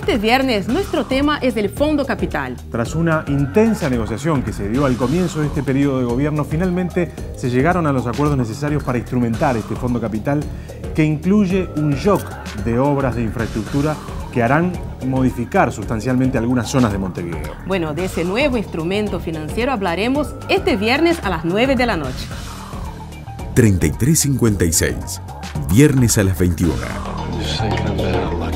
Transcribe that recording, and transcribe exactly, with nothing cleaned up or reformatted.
Este viernes nuestro tema es el Fondo Capital. Tras una intensa negociación que se dio al comienzo de este periodo de gobierno, finalmente se llegaron a los acuerdos necesarios para instrumentar este Fondo Capital, que incluye un shock de obras de infraestructura que harán modificar sustancialmente algunas zonas de Montevideo. Bueno, de ese nuevo instrumento financiero hablaremos este viernes a las nueve de la noche. treinta y tres cincuenta y seis, viernes a las veintiuna.